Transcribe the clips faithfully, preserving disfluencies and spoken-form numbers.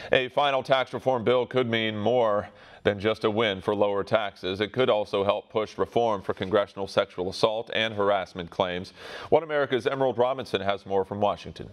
A final tax reform bill could mean more than just a win for lower taxes. It could also help push reform for congressional sexual assault and harassment claims. One America's Emerald Robinson has more from Washington.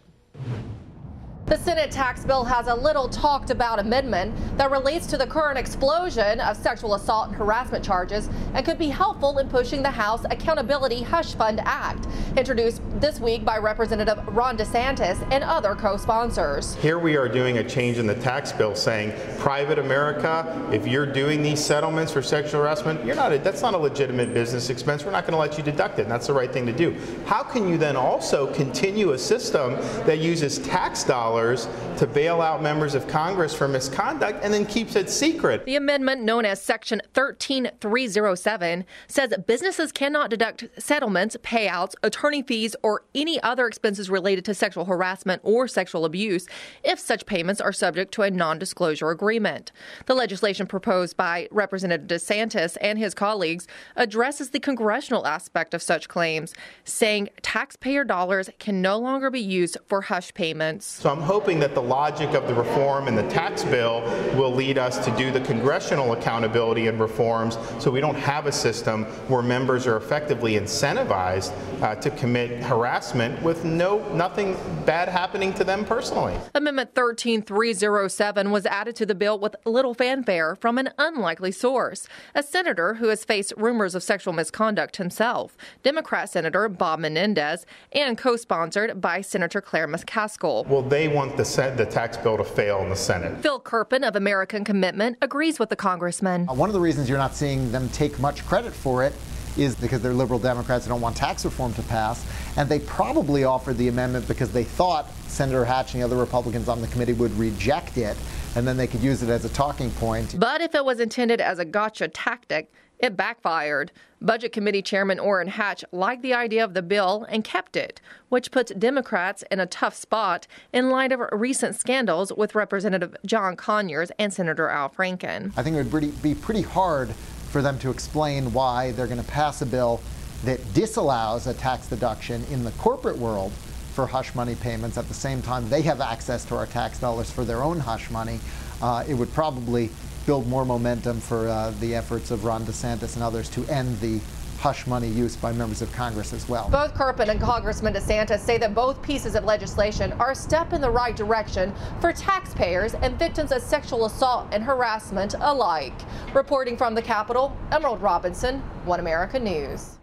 The Senate tax bill has a little talked about amendment that relates to the current explosion of sexual assault and harassment charges and could be helpful in pushing the House Accountability Hush Fund Act, introduced this week by Representative Ron DeSantis and other co-sponsors. Here we are doing a change in the tax bill saying, private America, if you're doing these settlements for sexual harassment, you're not a, that's not a legitimate business expense. We're not going to let you deduct it. And that's the right thing to do. How can you then also continue a system that uses tax dollars to bail out members of Congress for misconduct and then keeps it secret? The amendment, known as Section thirteen three oh seven, says that businesses cannot deduct settlements, payouts, attorney fees, or any other expenses related to sexual harassment or sexual abuse if such payments are subject to a non-disclosure agreement. The legislation proposed by Representative DeSantis and his colleagues addresses the congressional aspect of such claims, saying taxpayer dollars can no longer be used for hush payments. So I'm hoping that the logic of the reform in the tax bill will lead us to do the congressional accountability and reforms so we don't have a system where members are effectively incentivized uh, to commit harassment with no nothing bad happening to them personally. Amendment thirteen three oh seven was added to the bill with little fanfare from an unlikely source, a senator who has faced rumors of sexual misconduct himself, Democrat Senator Bob Menendez, and co-sponsored by Senator Claire McCaskill. Well, they want the, the tax bill to fail in the Senate. Phil Kirpin of American Commitment agrees with the congressman. Uh, one of the reasons you're not seeing them take much credit for it is because they're liberal Democrats who don't want tax reform to pass, and they probably offered the amendment because they thought Senator Hatch and the other Republicans on the committee would reject it, and then they could use it as a talking point. But if it was intended as a gotcha tactic, it backfired. Budget Committee Chairman Orrin Hatch liked the idea of the bill and kept it, which puts Democrats in a tough spot in light of recent scandals with Representative John Conyers and Senator Al Franken. I think it would be pretty hard for them to explain why they're going to pass a bill that disallows a tax deduction in the corporate world for hush money payments. At the same time, they have access to our tax dollars for their own hush money. Uh, it would probably build more momentum for uh, the efforts of Ron DeSantis and others to end the hush money use by members of Congress as well. Both Kirpin and Congressman DeSantis say that both pieces of legislation are a step in the right direction for taxpayers and victims of sexual assault and harassment alike. Reporting from the Capitol, Emerald Robinson, One America News.